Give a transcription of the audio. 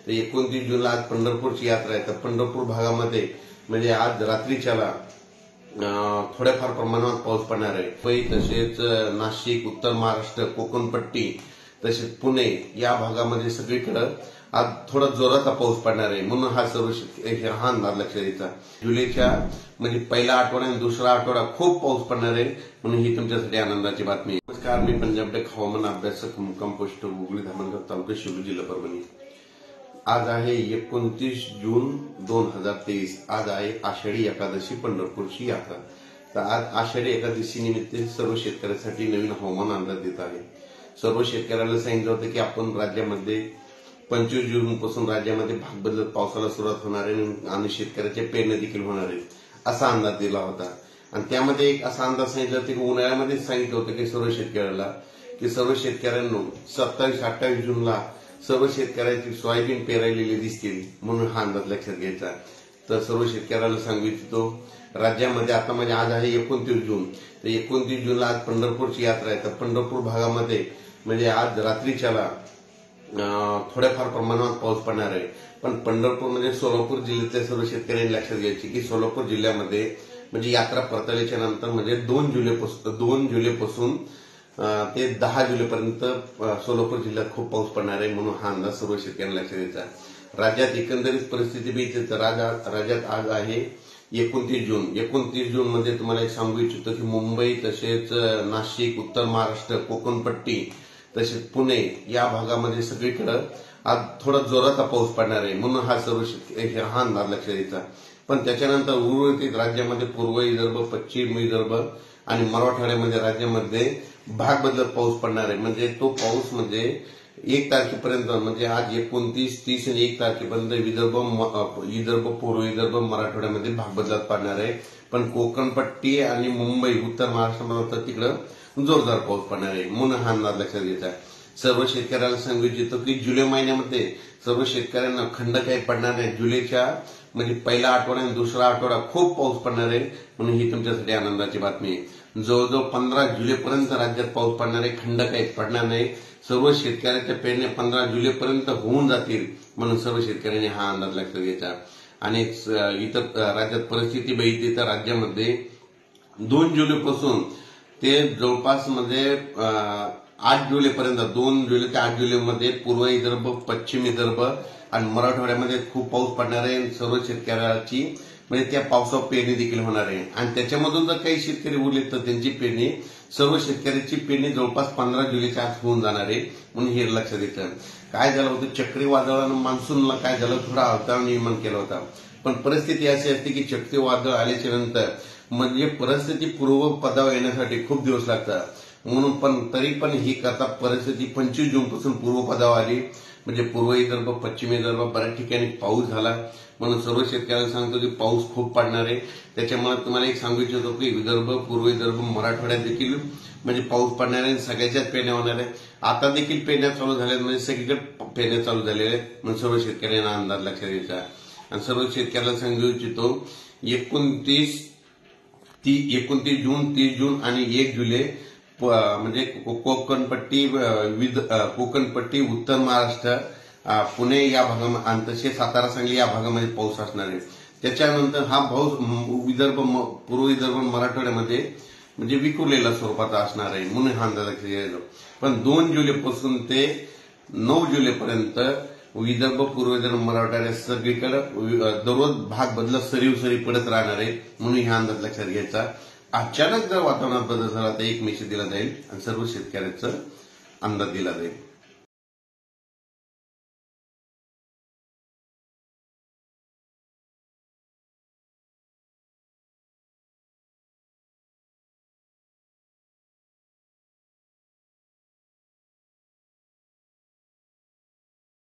तर 29 जूनला आज पंढरपूरची यात्रा आहे. तर पंढरपूर भागामध्ये म्हणजे आज रात्रीच्याला थोड्याफार प्रमाणात पाऊस पडणार आहे. मुंबई तसेच नाशिक, उत्तर महाराष्ट्र, कोकणपट्टी तसेच पुणे या भागामध्ये सगळीकडे आज थोडा जोराचा पाऊस पडणार आहे. म्हणून हा हा अंदाज लक्षात घ्यायचा. जुलैच्या म्हणजे पहिला आठवडा आणि दुसरा आठवडा खूप पाऊस पडणार आहे. म्हणून ही तुमच्यासाठी आनंदाची बातमी आहे. नमस्कार, मी पंजाब टेक हवामान अभ्यासक मुक्काम पोस्ट गुगळी धामणगाव तालुका शिरूर जिल्हा परभणी. आज आहे 29 जून 2023. आज आहे आषाढी एकादशी, पंढरपूरची यात्रा. तर आज आषाढी एकादशी निमित्त सर्व शेतकऱ्यांसाठी नवीन हवामान अंदाज देत आहे. सर्व शेतकऱ्यांना सांगितलं होतं की आपण राज्यामध्ये 25 जून पासून राज्यामध्ये भाग बदलत पावसाला सुरुवात होणार आहे आणि शेतकऱ्याच्या पेरण्या देखील होणार आहेत असा अंदाज दिला होता. आणि त्यामध्ये एक असा अंदाज सांगितला होता की उन्हाळ्यामध्ये सांगितलं होतं की सर्व शेतकऱ्यांना 27-28 जूनला सर्व शेतकऱ्यांची सोयाबीन पेरायलेली दिसतील. म्हणून हा अंदाज लक्षात घ्यायचा. तर सर्व शेतकऱ्यांना सांगू इच्छितो, राज्यामध्ये आता म्हणजे आज आहे 29 जून. तर 29 जूनला आज पंढरपूरची यात्रा आहे. तर पंढरपूर भागामध्ये म्हणजे आज रात्रीच्याला थोड्याफार प्रमाणात पाऊस पडणार आहे. पण पंढरपूर म्हणजे सोलापूर जिल्ह्यातल्या सर्व शेतकऱ्यांनी लक्षात घ्यायची की सोलापूर जिल्ह्यामध्ये म्हणजे यात्रा परतल्याच्या नंतर म्हणजे 2 जुलैपासून ते 10 जुलैपर्यंत सोलापूर जिल्ह्यात खूप पाऊस पडणार आहे. म्हणून हा अंदाज सर्व शेतकऱ्यांना लक्षात द्यायचा. राज्यात एकंदरीत परिस्थिती बघितली तर राज्यात आज आहे 29 जून. 29 जून मध्ये तुम्हाला एक सांगू इच्छितो की मुंबई तसेच नाशिक, उत्तर महाराष्ट्र, कोकणपट्टी तसेच पुणे या भागामध्ये सगळीकडे आज थोडा जोराचा पाऊस पडणार आहे. म्हणून हा अंदाज लक्षात द्यायचा. पण त्याच्यानंतर उर्वरित राज्यामध्ये पूर्व विदर्भ, पश्चिम विदर्भ आणि मराठवाड्यामध्ये राज्यामध्ये भाग बदलत पाऊस पडणार आहे. म्हणजे तो पाऊस म्हणजे 1 तारखेपर्यंत म्हणजे आज 29, 30 आणि 1 तारखेपर्यंत विदर्भ, पूर्व विदर्भ, मराठवाड्यामध्ये भाग बदलत पडणार आहे. पण कोकणपट्टी आणि मुंबई, उत्तर महाराष्ट्रामध्ये तिकडं जोरदार पाऊस पडणार आहे. म्हणून हा अंदाज लक्षात घ्यायचा. सर्व शेतकऱ्यांना सांगू इच्छितो की जुलै महिन्यामध्ये सर्व शेतकऱ्यांना खंड काही पडणार नाही. जुलैच्या म्हणजे पहिला आठवडा आणि दुसरा आठवडा खूप पाऊस पडणार आहे. म्हणून ही तुमच्यासाठी आनंदाची बातमी आहे. जवळजवळ 15 जुलैपर्यंत राज्यात पाऊस पडणार आहे. खंड काही पडणार नाही. सर्व शेतकऱ्यांच्या पेरण्या 15 जुलैपर्यंत होऊन जातील. म्हणून सर्व शेतकऱ्यांनी हा अंदाज लक्षात घ्यायचा. आणि इतर राज्यात परिस्थिती बघितली तर राज्यामध्ये 2 जुलैपासून ते जवळपास म्हणजे 8 जुलैपर्यंत 2 जुलै ते 8 जुलैमध्ये पूर्व विदर्भ, पश्चिम विदर्भ आणि मराठवाड्यामध्ये खूप पाऊस पडणार आहे. सर्व शेतकऱ्याची म्हणजे त्या पावसावर पेरणी देखील होणार आहे. आणि त्याच्यामधून जर काही शेतकरी उरले तर त्यांची पेरणी, सर्व शेतकऱ्यांची पेरणी जवळपास 15 जुलैच्या आत होऊन जाणार आहे. म्हणून हे लक्षात येतं. काय झालं होतं, चक्रीवादळानं मान्सूनला काय झालं, थोडा अवतार निर्माण केला होता. पण परिस्थिती अशी असते की चक्रीवादळ आल्याच्या नंतर म्हणजे परिस्थिती पूर्वपदावर येण्यासाठी खूप दिवस लागतात. म्हणून पण तरी पण ही कथा परिस्थिती 25 जून पासून पूर्वपदावर आली. म्हणजे पूर्व विदर्भ, पश्चिम विदर्भ बऱ्याच ठिकाणी पाऊस झाला. म्हणून सर्व शेतकऱ्यांना सांगतो की पाऊस खूप पडणार आहे. त्याच्यामुळे तुम्हाला एक सांगू इच्छितो की विदर्भ, पूर्व विदर्भ, मराठवाड्यात देखील म्हणजे पाऊस पडणार आहे. सगळ्याच्याच पेरण्या होणार आहे. आता देखील पेरण्या चालू झाल्या, म्हणजे सगळीकडे पेरण्या चालू झालेल्या आहेत. म्हणून सर्व शेतकऱ्यांना अंदाज लक्षात घ्यायचा. आणि सर्व शेतकऱ्यांना सांगू इच्छितो 29 जून, 30 जून आणि 1 जुलै म्हणजे कोकणपट्टी, उत्तर महाराष्ट्र, पुणे या भागामध्ये आणि तसेच सातारा, सांगली या भागामध्ये पाऊस असणार आहे. त्याच्यानंतर हा पाऊस विदर्भ, पूर्व विदर्भ, मराठवाड्यामध्ये म्हणजे विखुरलेला स्वरूपाचा असणार आहे. म्हणून हा अंदाज लक्षात घ्यायचा. पण 2 जुलैपासून ते 9 जुलैपर्यंत विदर्भ, पूर्व विदर्भ, मराठवाड्यात सगळीकडे दररोज भाग बदलत सरी पडत राहणार आहे. म्हणून हा अंदाज लक्षात घ्यायचा. अचानक जर वातावरणात बदल झाला तर एक मेसेज दिला जाईल आणि सर्व शेतकऱ्यांचा अंदाज दिला जाईल.